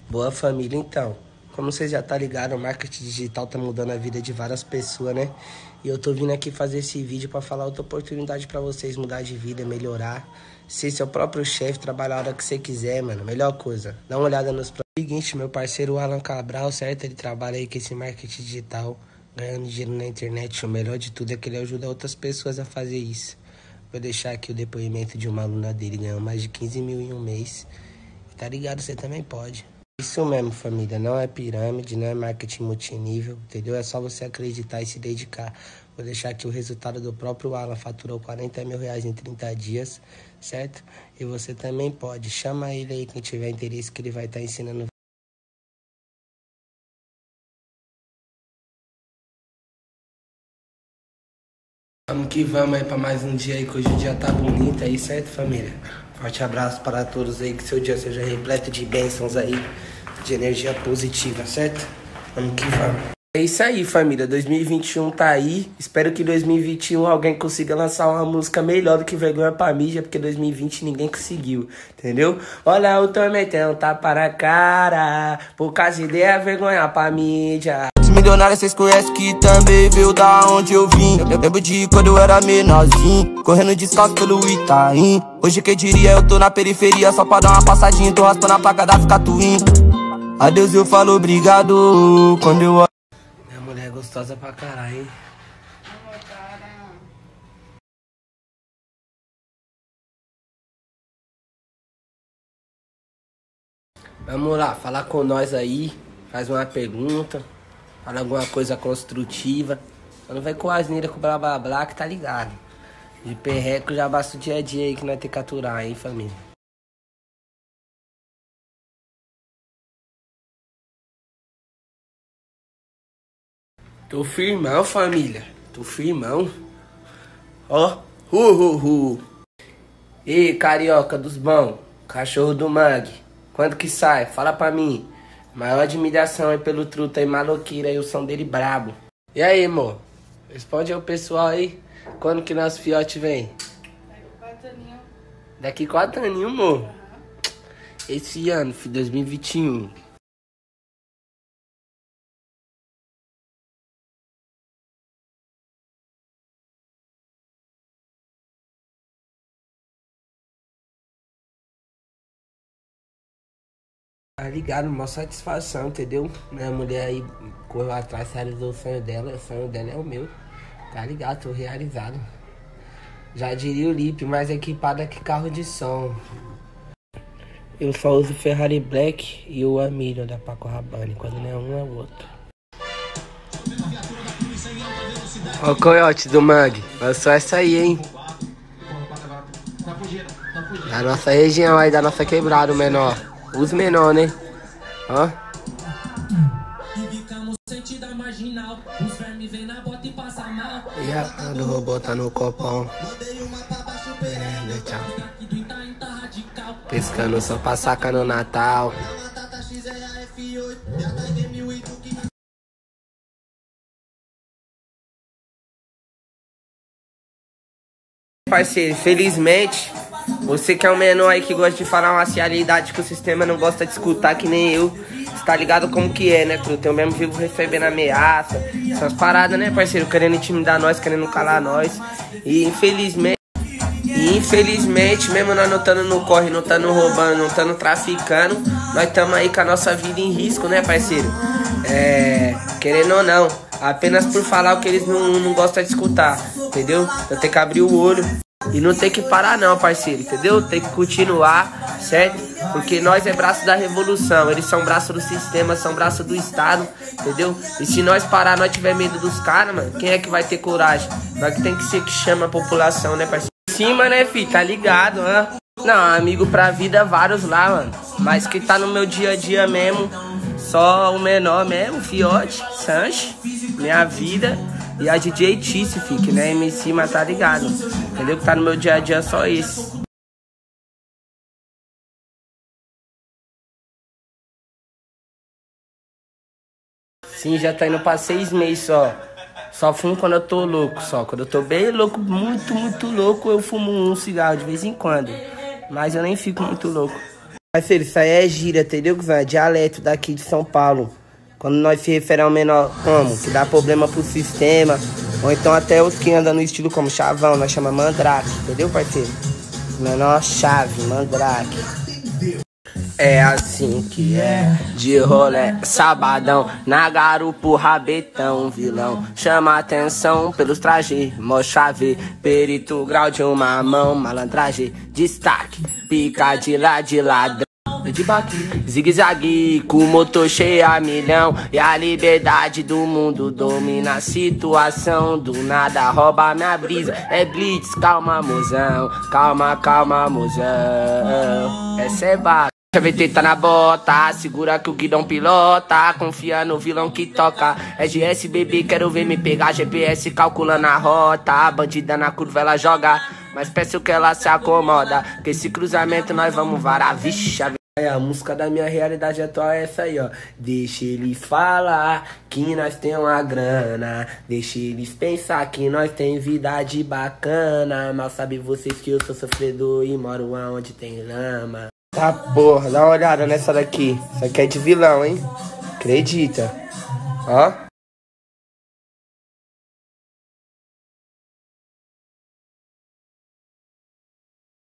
Boa família, então. Como vocês já tá ligado, o marketing digital tá mudando a vida de várias pessoas, né? E eu tô vindo aqui fazer esse vídeo pra falar outra oportunidade pra vocês mudar de vida, melhorar, ser seu próprio chefe, trabalhar a hora que você quiser, mano. Melhor coisa. Dá uma olhada nos seguinte, meu parceiro Alan Cabral, certo? Ele trabalha aí com esse marketing digital, ganhando dinheiro na internet. O melhor de tudo é que ele ajuda outras pessoas a fazer isso. Vou deixar aqui o depoimento de uma aluna dele, ganhou mais de 15 mil em um mês. Tá ligado? Você também pode. Isso mesmo, família. Não é pirâmide, não é marketing multinível, entendeu? É só você acreditar e se dedicar. Vou deixar aqui o resultado do próprio Alan. Faturou 40 mil reais em 30 dias, certo? E você também pode. Chama ele aí, quem tiver interesse, que ele vai estar ensinando. Vamos que vamos aí pra mais um dia aí, que hoje o dia tá bonito aí, certo, família? Forte abraço para todos aí, que seu dia seja repleto de bênçãos aí, de energia positiva, certo? Vamos que vamos. É isso aí, família. 2021 tá aí. Espero que 2021 alguém consiga lançar uma música melhor do que Vergonha pra Mídia, porque 2020 ninguém conseguiu, entendeu? Olha, eu tô metendo tapa na cara, por causa de ideia, vergonha pra mídia. Milionário, cês conhecem que também veio da onde eu vim. Eu lembro de quando eu era menorzinho, correndo descalço pelo Itaim. Hoje quem diria eu tô na periferia só pra dar uma passadinha. Tô raspando a placa das Catuim. Adeus, eu falo obrigado quando eu... Minha mulher é gostosa pra caralho, hein? Vamos lá, falar com nós aí, faz uma pergunta, fala alguma coisa construtiva. Só não vai com asneira, com blá blá blá, que tá ligado. De perreco já basta o dia a dia aí que nós tem que aturar, hein, família. Tô firmão, família. Tô firmão. Ó, Ei, carioca dos bons, cachorro do mangue. Quando que sai? Fala pra mim. Maior admiração aí pelo truta aí, maloqueira aí, o som dele brabo. E aí, amor? Responde aí o pessoal aí. Quando que nosso fiote vem? Daqui 4 aninhos. Daqui 4 aninhos, amor. Esse ano, filho, 2021. Tá ligado? Mó satisfação, entendeu? Minha mulher aí correu atrás, realizou o sonho dela. O sonho dela é o meu. Tá ligado? Tô realizado. Já diria o Lipe, mais equipado que carro de som. Eu só uso Ferrari Black e o Amílio da Paco Rabanne. Quando não é um, é o outro. Ó o coiote do Mangue. Lançou essa aí, hein? Da nossa região aí, da nossa quebrada, o menor. Os menor, né? Ó. E a do robô tá no copão. Tchau. Pescando só pra sacar no Natal. Parceiro, felizmente, você que é um menor aí que gosta de falar uma realidade que o sistema não gosta de escutar, que nem eu, você tá ligado como que é, né, truta? Eu mesmo vivo recebendo ameaça, essas paradas, né, parceiro? Querendo intimidar nós, querendo calar nós. E infelizmente, mesmo nós não estando no corre, não estando roubando, não estando traficando, nós estamos aí com a nossa vida em risco, né, parceiro? Querendo ou não, apenas por falar o que eles não gostam de escutar, entendeu? Então tem que abrir o olho e não tem que parar não, parceiro, entendeu? Tem que continuar, certo? Porque nós é braço da revolução, eles são braço do sistema, são braço do Estado, entendeu? E se nós parar, nós tiver medo dos caras, mano, quem é que vai ter coragem? Nós que tem que ser que chama a população, né, parceiro? Em cima, né, filho? Tá ligado, né? Não, amigo pra vida, vários lá, mano. Mas que tá no meu dia a dia mesmo, só o menor mesmo, Fiote, Sanche, minha vida e a DJ Tice, filho, que não é MC, mas tá ligado. Entendeu? Que tá no meu dia a dia só esse. Sim, já tá indo pra 6 meses só. Só fumo quando eu tô louco, só. Quando eu tô bem louco, muito louco, eu fumo um cigarro de vez em quando. Mas eu nem fico muito louco. Parceiro, isso aí é gíria, entendeu, Guzão? É dialeto daqui de São Paulo. Quando nós se refere ao menor como, que dá problema pro sistema, ou então até os que andam no estilo como chavão, nós chama mandrake, entendeu, parceiro? Menor chave, mandrake. É assim que é, de rolé, sabadão, na garupa, rabetão, vilão. Chama atenção pelos trajes, mó chave, perito, grau de uma mão, malandragem, destaque, pica de ladrão. De baque, zigue-zague, com o motor cheio a milhão. E a liberdade do mundo domina a situação. Do nada rouba minha brisa, é blitz, calma mozão. Calma, calma mozão. Essa é vaga. A VT tá na bota, segura que o guidão pilota. Confia no vilão que toca. É GS, bebê, quero ver me pegar. GPS calculando a rota. A bandida na curva ela joga, mas peço que ela se acomoda. Que esse cruzamento nós vamos varar, vixe. A música da minha realidade atual é essa aí, ó. Deixa eles falar que nós tem uma grana. Deixa eles pensar que nós tem vida de bacana. Mal sabe vocês que eu sou sofredor e moro aonde tem lama. Tá porra, dá uma olhada nessa daqui. Isso aqui é de vilão, hein? Acredita. Ó.